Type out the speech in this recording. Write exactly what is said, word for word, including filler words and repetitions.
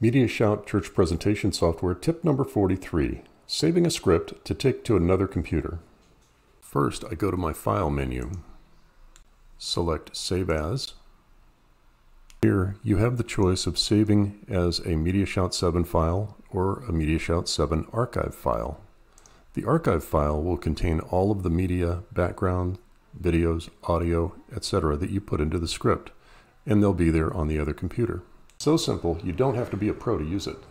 MediaShout Church Presentation Software tip number forty-three, saving a script to take to another computer. First, I go to my File menu, select Save As. Here, you have the choice of saving as a MediaShout seven file or a MediaShout seven archive file. The archive file will contain all of the media, background, videos, audio, et cetera that you put into the script, and they'll be there on the other computer. So simple, you don't have to be a pro to use it.